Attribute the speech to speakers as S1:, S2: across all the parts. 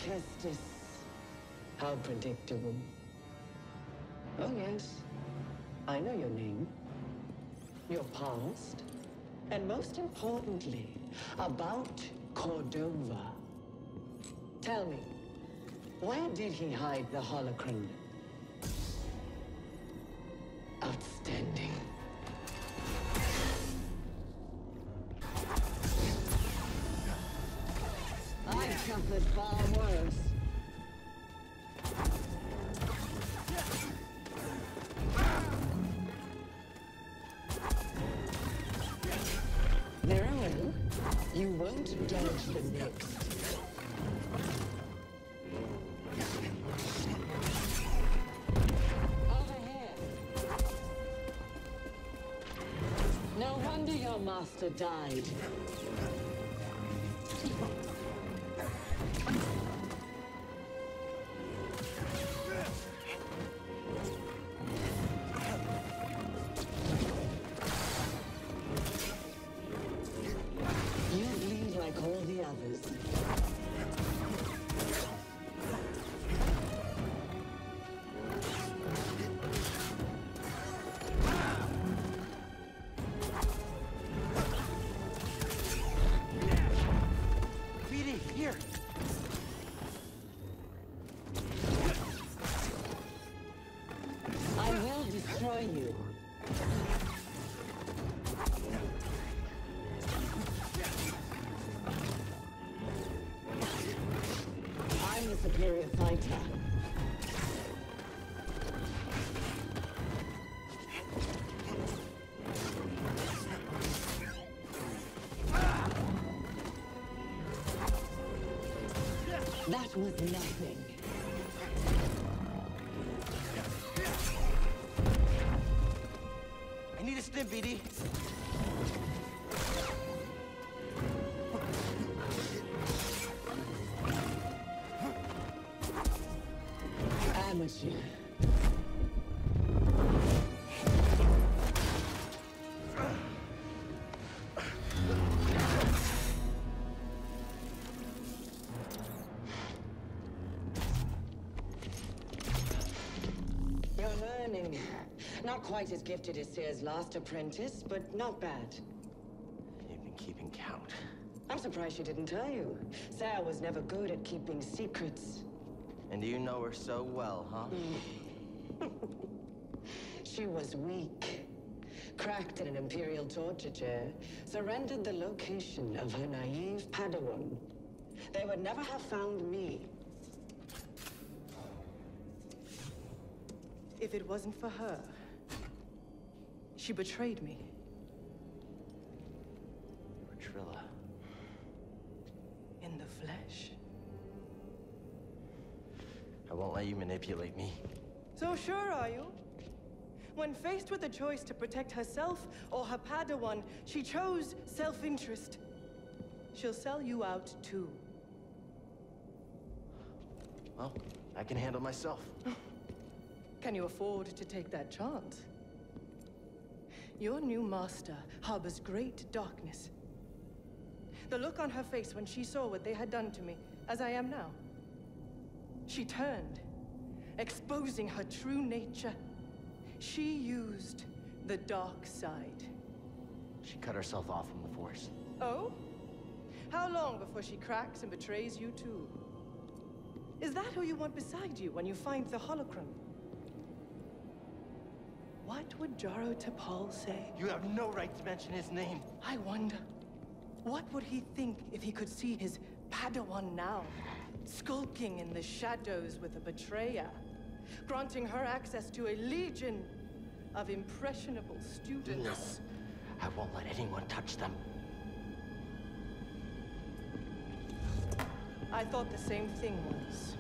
S1: Kestis. How predictable. Oh yes, I know your name, your past, and most importantly, about Cordova. Tell me, where did he hide the holocron? Outstanding. I've suffered far worse. Very well. You won't dodge the next. Over here. No wonder your master died. All the others.
S2: BD, here!
S1: I will destroy you. I'm the superior fighter. That was nothing.
S2: I need a stim, BD.
S1: Amateur. You're learning. Not quite as gifted as Seer's last apprentice, but not bad.
S2: You've been keeping count.
S1: I'm surprised she didn't tell you. Seer was never good at keeping secrets.
S2: And you know her so well, huh?
S1: She was weak. Cracked in an Imperial torture chair, surrendered the location of her naive Padawan. They would never have found me.
S3: If it wasn't for her, she betrayed me.
S2: Trilla.
S3: In the flesh.
S2: I won't let you manipulate me.
S3: So sure are you? When faced with the choice to protect herself or her Padawan, she chose self-interest. She'll sell you out too.
S2: Well, I can handle myself.
S3: Can you afford to take that chance? Your new master harbors great darkness. The look on her face when she saw what they had done to me, as I am now. She turned, exposing her true nature. She used the dark side.
S2: She cut herself off from the Force.
S3: Oh? How long before she cracks and betrays you too? Is that who you want beside you when you find the holocron? What would Jaro Tapal say?
S2: You have no right to mention his name.
S3: I wonder, what would he think if he could see his Padawan now, skulking in the shadows with a betrayer, granting her access to a legion of impressionable students?
S2: No, I won't let anyone touch them.
S3: I thought the same thing once.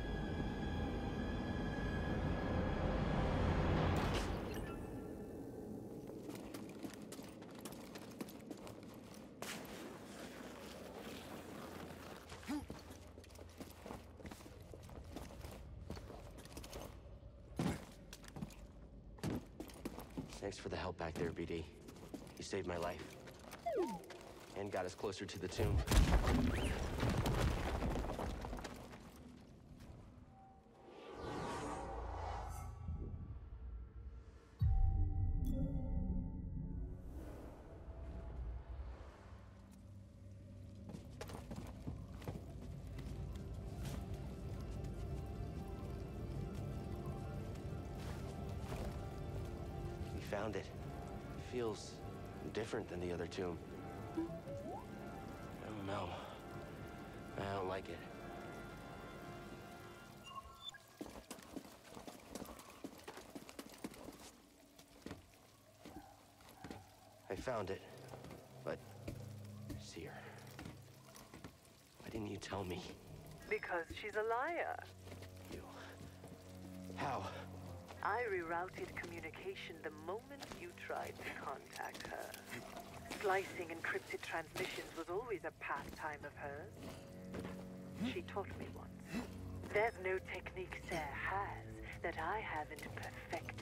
S2: Thanks for the help back there, BD. You saved my life. And got us closer to the tomb. found it. It feels different than the other tomb. I don't know. I don't like it. I found it, but Seer, why didn't you tell me?
S3: Because she's a liar.
S2: You... How?
S3: I rerouted communication the moment you tried to contact her. Slicing encrypted transmissions was always a pastime of hers. She taught me once. There's no technique Sarah has that I haven't perfected.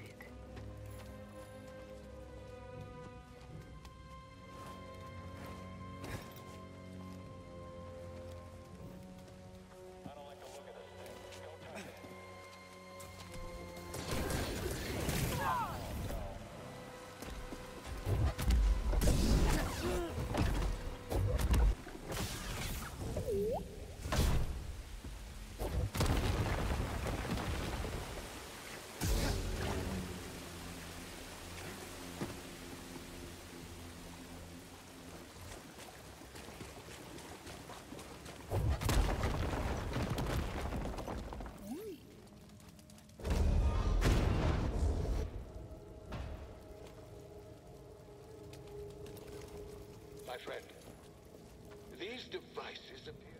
S4: My friend, these devices appear...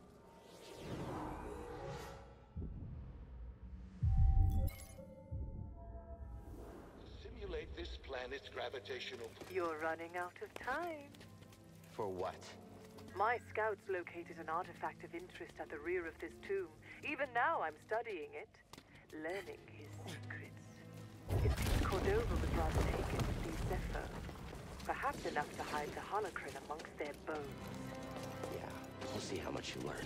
S4: simulate this planet's gravitational...
S3: You're running out of time.
S2: For what?
S3: My scouts located an artifact of interest at the rear of this tomb. Even now I'm studying it, learning his secrets. It seems Cordova was rather taken with these Zephyr. Perhaps enough to hide the holocron amongst their bones.
S2: Yeah, we'll see how much you learn.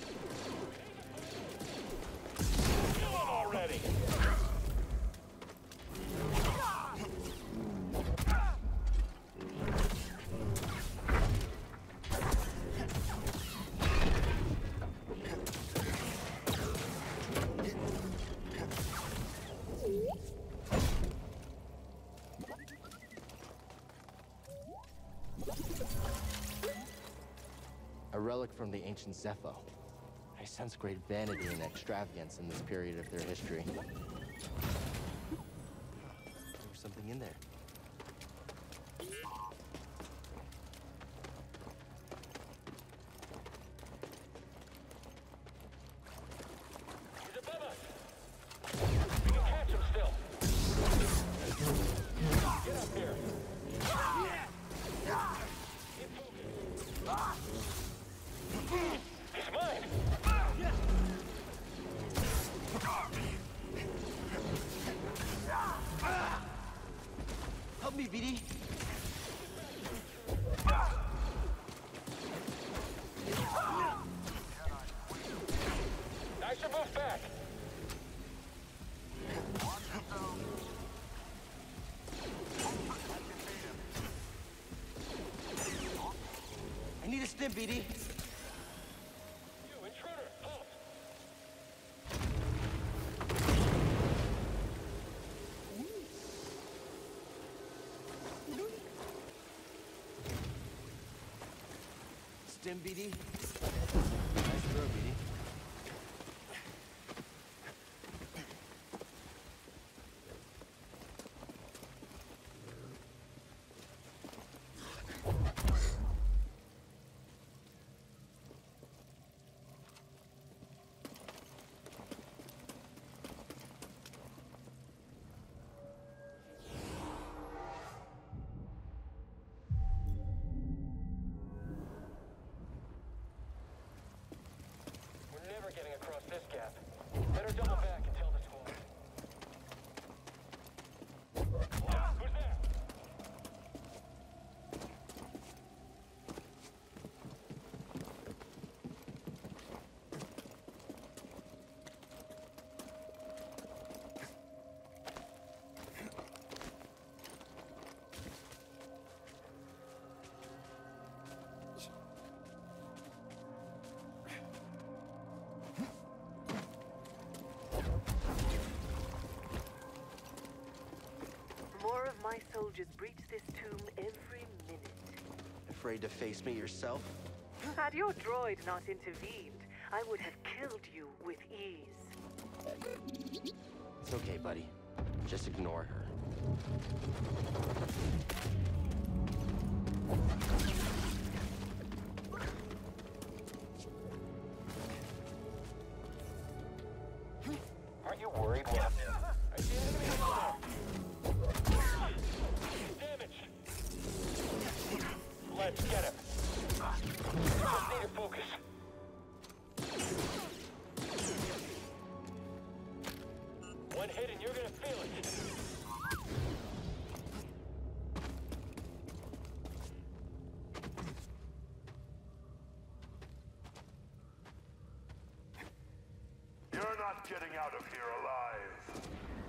S4: Kill him already!
S2: A relic from the ancient Zepho. I sense great vanity and extravagance in this period of their history. There was something in there.
S4: He's above us! We can catch him still! Get up here! He's mine!
S2: Help me, BD!
S4: I should move back!
S2: I need a stim, BD!
S4: You, intruder! Halt!
S2: Stim, BD? Nice throw, BD.
S5: My soldiers breach this tomb every minute.
S2: Afraid to face me yourself?
S5: Had your droid not intervened, I would have killed you with ease.
S2: It's okay, buddy. Just ignore her.
S4: Aren't you worried? Well, I see an enemy over there. Damage. Let's get him. Just need to focus. One hit and you're gonna feel it.
S6: You're not getting out of here alive.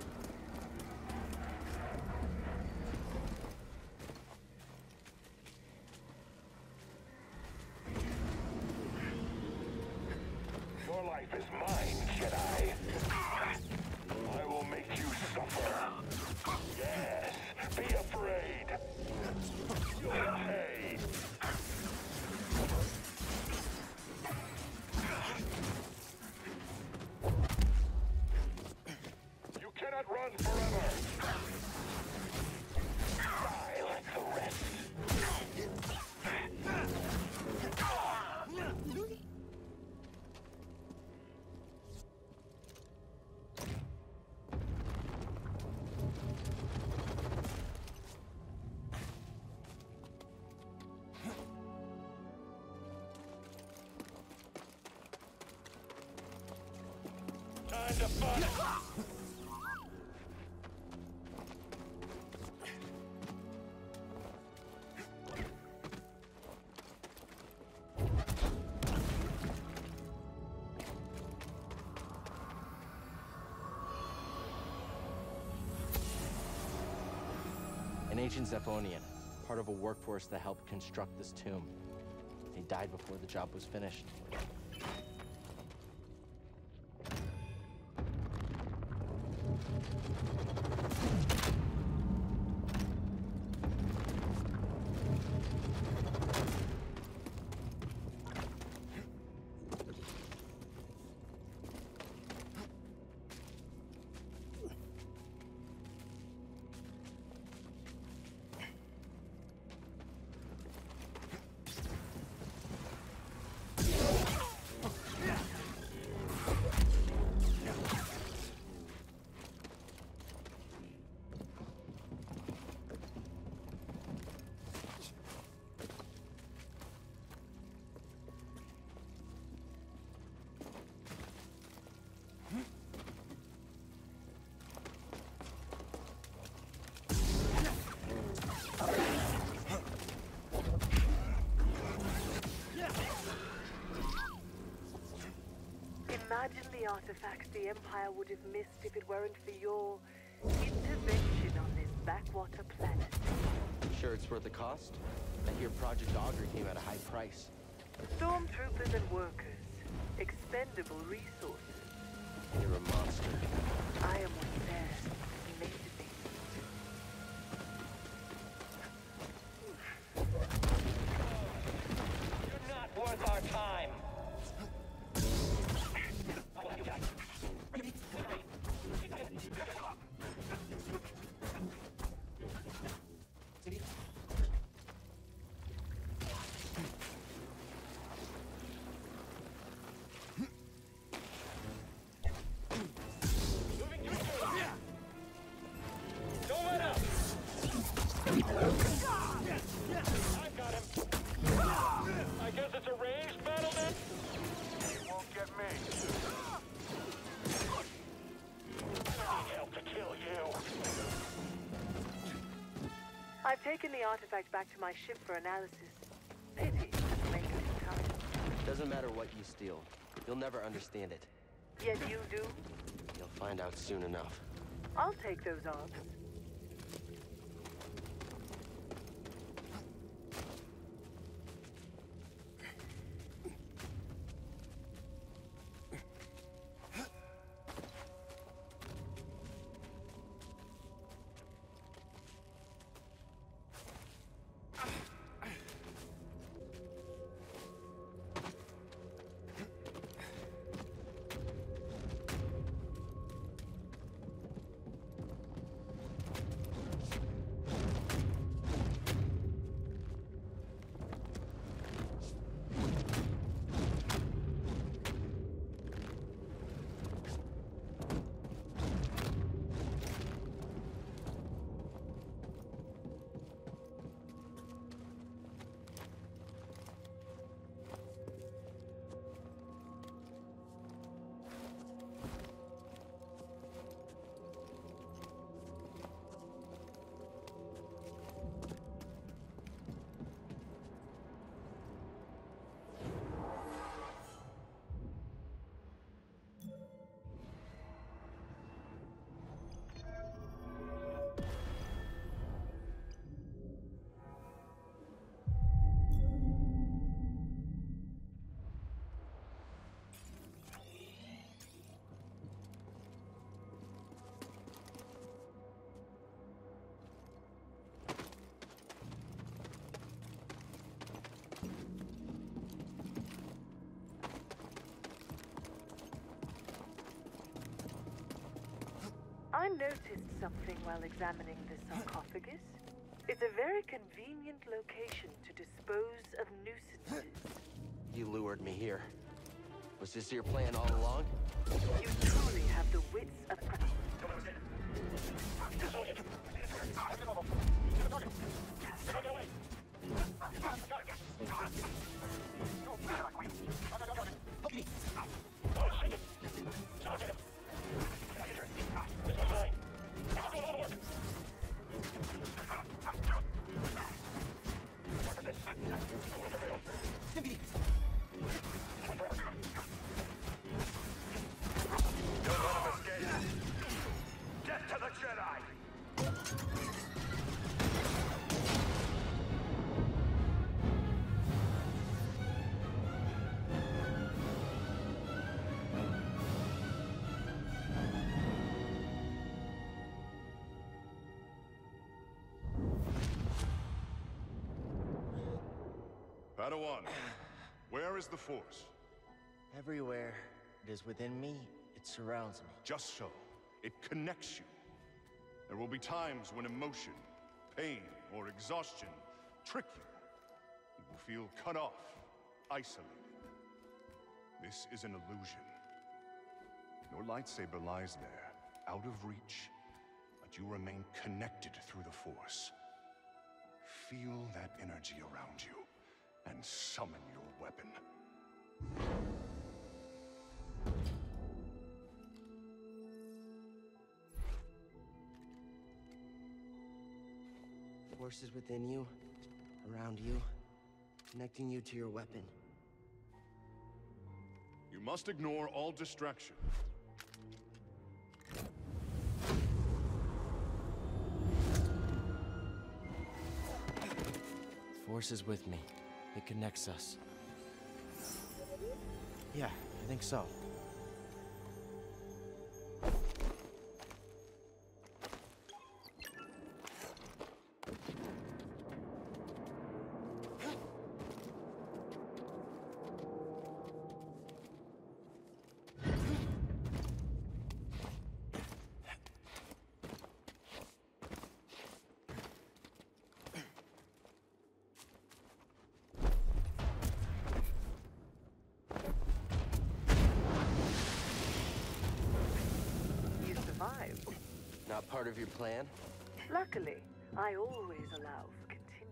S4: Your life is mine, Jedi. I will make you suffer. Yes, be afraid. You'll pay. You cannot run forever. Die like the rest. Time to fight!
S2: An ancient Zephonian, part of a workforce that helped construct this tomb. He died before the job was finished.
S5: Imagine the artifacts the Empire would have missed if it weren't for your intervention on this backwater planet.
S2: Sure it's worth the cost? I hear Project Augur came at a high price.
S5: Stormtroopers and workers. Expendable resources.
S2: You're a monster.
S5: I am what's there. Made to be.
S4: You're not worth our time. Don't let up! I've got him. I guess it's a ranged battle then?
S6: You won't get me.
S4: I need help to kill you.
S5: I've taken the artifact back to my ship for analysis. Pity it doesn't make it in time.
S2: Doesn't matter what you steal. You'll never understand it.
S5: Yet you do?
S2: You'll find out soon enough.
S5: I'll take those odds. I noticed something while examining the sarcophagus. It's a very convenient location to dispose of nuisances.
S2: You lured me here. Was this your plan all along?
S5: You truly have the wits of...
S6: Get to the Jedi!
S7: Padawan, where is the Force?
S2: Everywhere it is within me, it surrounds me.
S7: Just so. It connects you. There will be times when emotion, pain, or exhaustion trick you. You will feel cut off, isolated. This is an illusion. Your lightsaber lies there, out of reach, but you remain connected through the Force. Feel that energy around you, and summon your weapon.
S2: Force is within you, around you, connecting you to your weapon.
S7: You must ignore all distraction.
S2: Force is with me. It connects us. Yeah, I think so. Not part of your plan?
S5: Luckily, I always allow for contingency.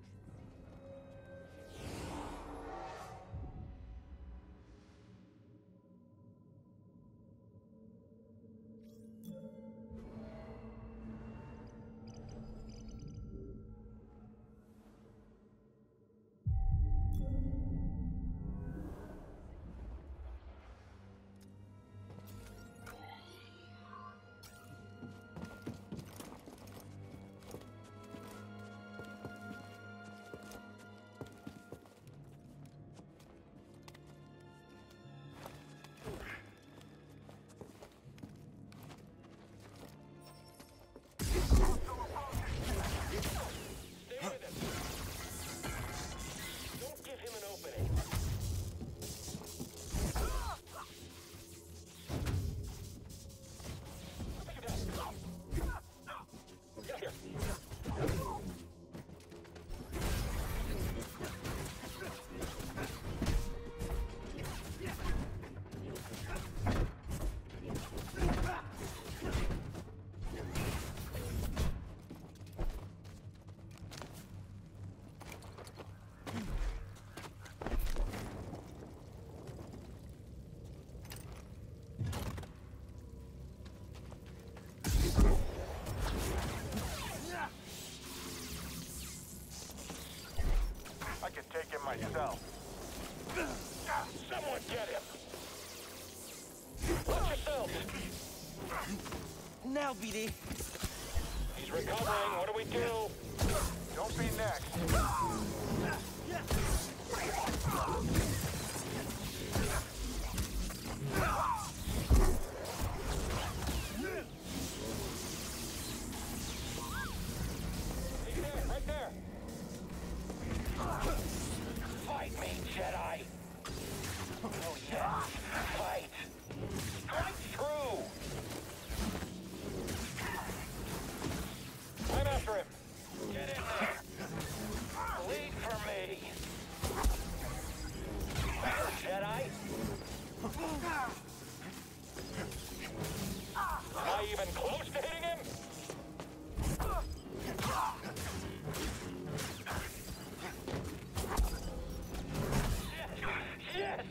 S6: I can take him myself.
S4: Someone get him! Watch yourself!
S2: Now, BD!
S4: He's recovering, what do we do?
S6: Don't be next.
S4: He's there, right there! Fight me, Jedi! Oh yes, fight! Strike through! Jedi? Am I even close to hitting him? Yes!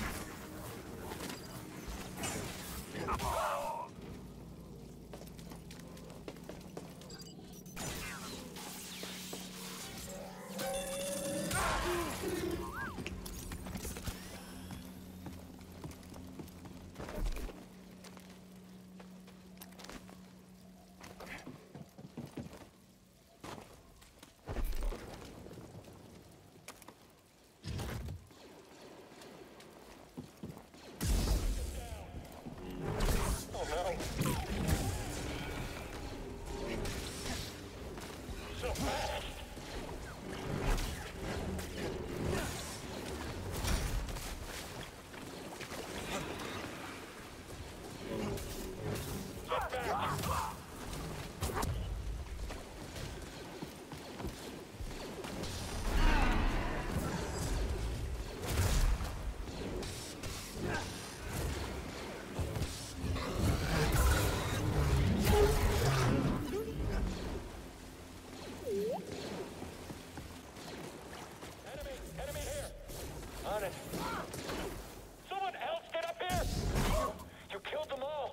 S4: So fast! Enemy here! On it! Someone else get up here! You killed them all!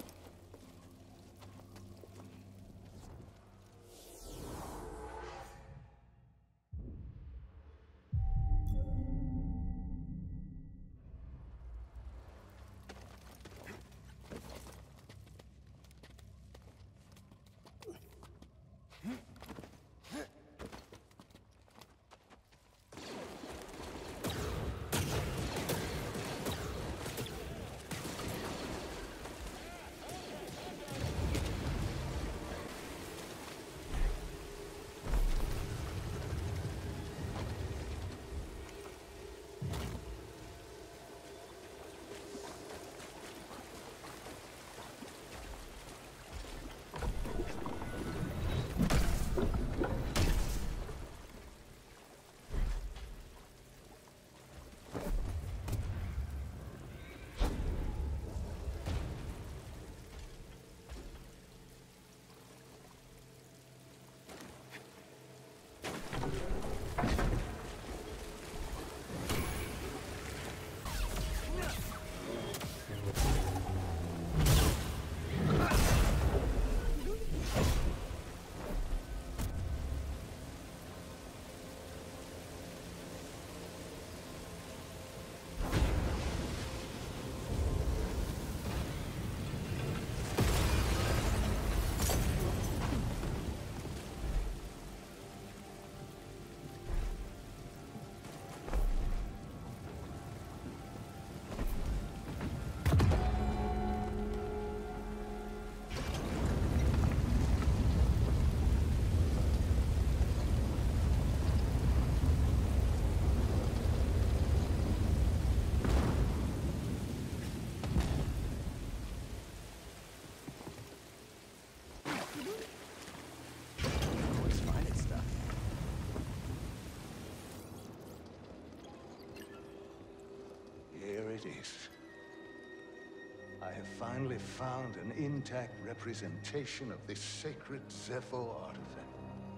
S8: I have finally found an intact representation of this sacred Zepho artifact.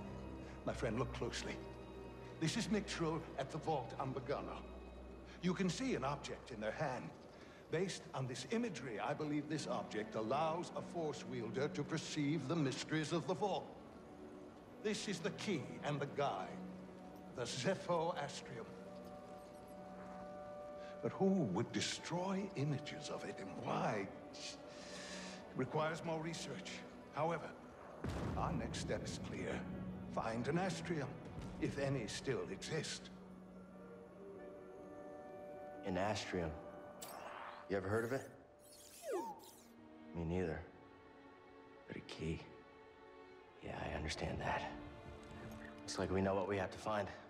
S8: My friend, look closely. This is Miktrull at the Vault Ambagana. You can see an object in their hand. Based on this imagery, I believe this object allows a Force wielder to perceive the mysteries of the Vault. This is the key and the guide, the Zepho Astrium. But who would destroy images of it, and why? It requires more research. However, our next step is clear. Find an Astrium, if any still exist.
S2: An Astrium. You ever heard of it? Me neither. But a key. Yeah, I understand that. Looks like we know what we have to find.